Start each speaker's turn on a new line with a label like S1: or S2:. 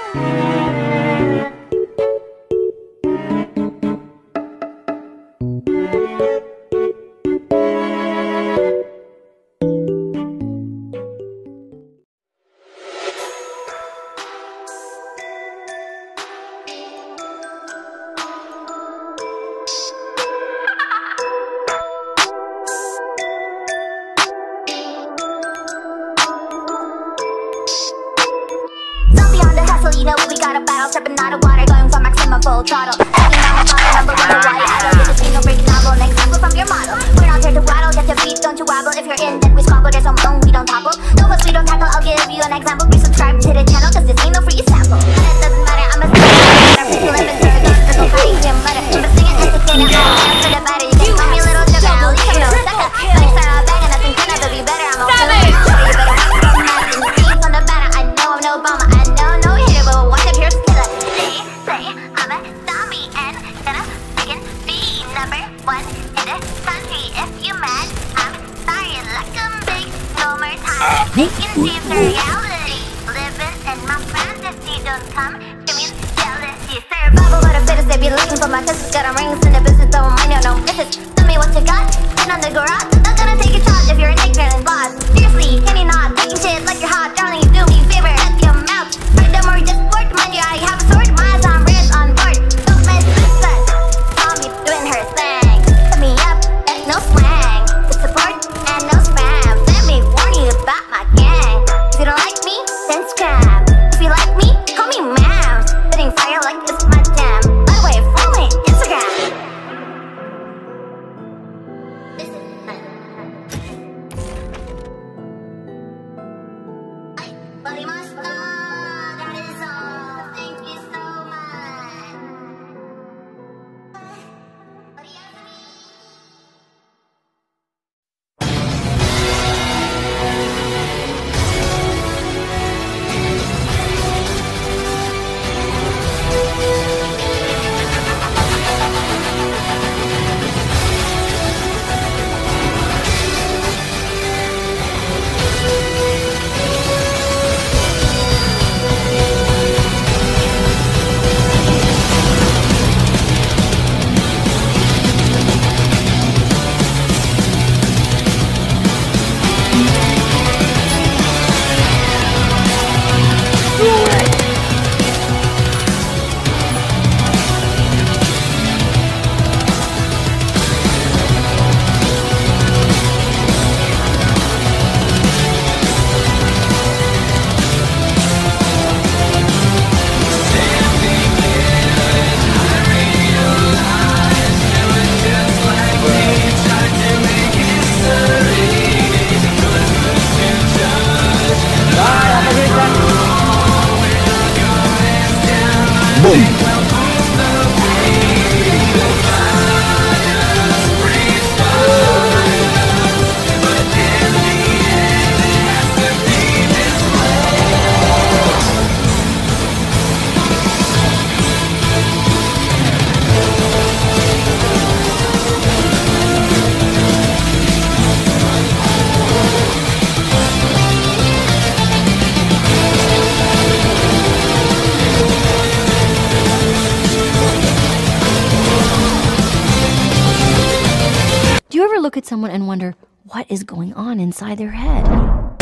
S1: You know we got a battle, stepping out of water, going for maximum full throttle. Taking down my bottle, number one, the white idol. Get the single break novel, an example from your model. We're not here to rattle, get your feet, don't you wobble. If you're in, then we squabble, there's some bone, we don't topple. No fuss, we don't tackle, I'll give you an example. Please subscribe to the channel, cause this ain't no free sample. And it doesn't matter, I'm a singer, please live in circles. There's no fighting, Jim Butter. I'm a singing entertainer, all for the better. You can call me a little sugar, I'll leave you no sucker. When I start out banging, nothing can ever be better. I'm a feeling, you better watch from that. And the team's on the banner, I know I'm no bummer. I know no hitter, but watch it, here's killer. Say I'm a zombie and gonna freaking be number one in the country. If you mad, I'm sorry, like I'm big, no more time. Taking dreams are reality, living in my fantasy. Don't come to me jealousy. Survival, but a bit they be looking for my kisses. Got 'em rings in the business, don't mind your no business. Tell me what you got, and on the garage. Not gonna take a shot if you're an ignorant boss. Seriously, can you not taking shit like you're hot, darling? You do me a favor, shut your mouth. Right dumb or just sport, mind you, I have a sword. My eyes on wrist on board. Don't mess with us. Call me doing her thing. Put me up, that's no slang. Good support and no spam. Let me warn you about my gang. If you don't like me, then scram. If you like me, call me ma'am. Spitting fire like it's my jam. By the way, follow me Instagram. Buddy must know, that is all. Thank you so much. Buddy,
S2: look at someone and wonder what is going on inside their head.